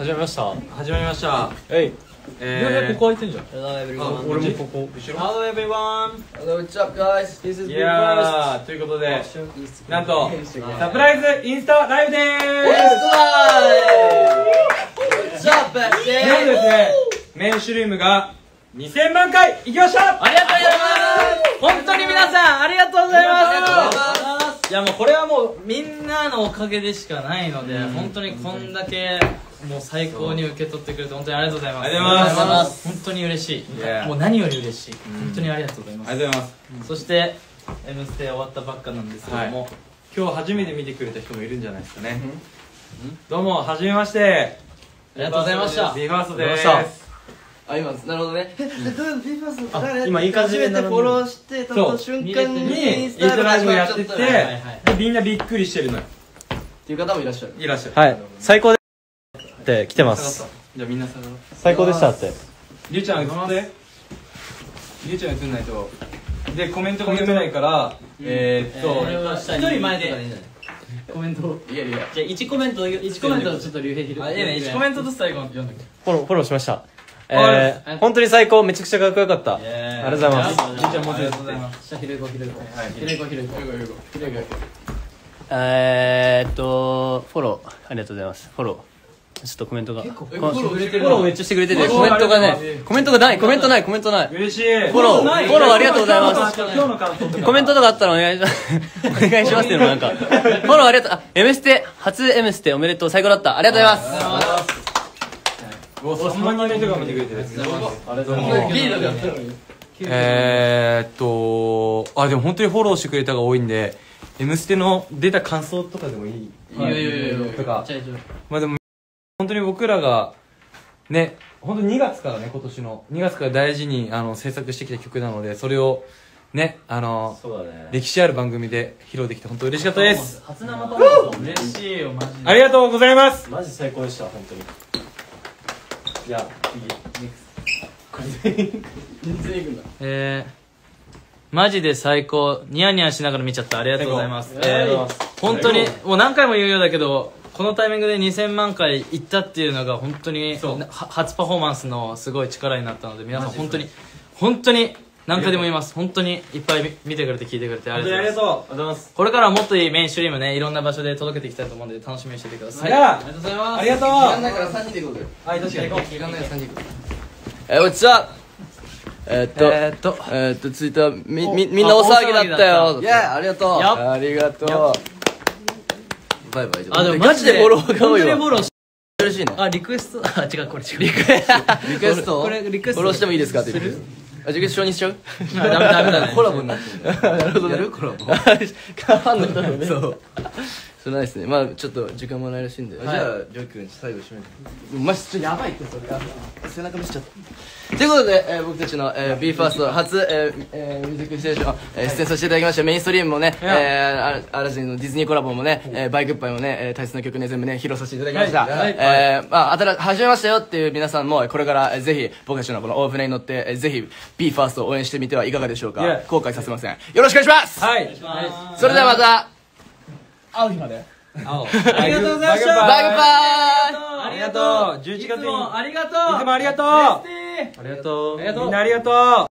始まりました。 始まりました。 えい。ここ空いてんじゃん。 俺もここ後ろ。Hello everyone. Hello, what's up, guys? This is いやー、ということで、なんとサプライズインスタライブでーす。 What's up, back で there? ですね、メインシュリームが2000万回いきました。 ありがとうございます。本当に皆さんありがとうございます。いやもうこれはもうみんなのおかげでしかないので、本当にこんだけもう最高に受け取ってくれて本当にありがとうございます。 ありがとうございます。 本当に嬉しい。もう何より嬉しい。本当にありがとうございます。 ありがとうございます。 そして「Mステ」終わったばっかなんですけども、 今日初めて見てくれた人もいるんじゃないですかね。どうもはじめまして。 ありがとうございました。 ビーファーストです。 あ、今、なるほどね。 今いい感じで初めてフォローしてた瞬間にインスタライブやってて、 みんなびっくりしてるのよ。 っていう方もいらっしゃる。 いらっしゃる。 はい、最高でって来てます。 じゃあみんな下がろう。 最高でしたって。 りゅうちゃん映って。りゅうちゃん映んないと。でコメントが読めないから、 一人前でコメントを。 いやいや。 じゃあ1コメントちょっと竜兵ひる。あ、いいね。1コメントずつ最後読んでくれ。フォローしました。本当に最高、めちゃくちゃかっこよかった。ありがとうございます。 りゅうちゃんもうちょっとね。 ひるご。フォローありがとうございます。フォローちょっとコメントがフォローめっちゃしてくれてて、コメントがない。コメントない。 嬉しい。 フォローありがとうございます。 今日の感想とかコメントとかあったらお願いしますお願いしますっていうのもなんかフォローありがとう。Mステ初 Mステおめでとう、最高だった。ありがとうございます。 3万人の人が見てくれてる。ありがとうございます。でも本当にフォローしてくれたが多いんで、Mステの出た感想とかでもいい？ いやとか。まあでも本当に僕らがね、本当に2月からね、今年の2月から大事に制作してきた曲なので、それをね、歴史ある番組で披露できて本当嬉しかったです。 初生パフォーマンス嬉しいよマジで。 ありがとうございます。 マジ最高でした本当に。じゃあマジで最高。ニヤニヤしながら見ちゃった。ありがとうございます。本当にもう何回も言うようだけど、このタイミングで2000万回いったっていうのが本当に初パフォーマンスのすごい力になったので、皆さん本当に何回でも言います。本当にいっぱい見てくれて聞いてくれてありがとうございます。これからはもっといいメインストリームね、いろんな場所で届けていきたいと思うので楽しみにしててください。 ありがとうございます。ありがとう。時間ないから3人で行こうぜ。 はい、確かに。 時間ないから3人で行こう。What's up? ツイッターみんな大騒ぎだったよ。いや、ありがとう。ありがとう。バイバイ。あ、でもマジでフォローが多いわ。嬉しいね。 あ、リクエスト、あ、違う、これ違う。 リクエスト。これリクエスト。フォローしてもいいですかって言って。あ、リクエスト承認しちゃう？ ダメだね。 コラボになってる。なるほどね。やるコラボ。ファンの人ね。そう。それないですね。まあちょっと時間もないらしいんで。じゃあジョー君最後締めて。マジちょっとやばいってそれ。背中見せちゃった。ということで僕たちの BE:FIRST 初ミュージックステーション出演させていただきました。メインストリームもね、アラジンのディズニーコラボもね、バイグッバイもね、大切な曲ね全部ね披露させていただきました。まあ始めましたよっていう皆さんもこれからぜひ僕たちのこのオープナーに乗ってぜひ BE:FIRST を応援してみてはいかがでしょうか。後悔させません。よろしくお願いします。 はい。 それではまた。 会う日まで。 ありがとうございました。 バイバイ。 ありがとう。11月に。 ありがとう。 いつもありがとう。 ありがとう。 みんなありがとう。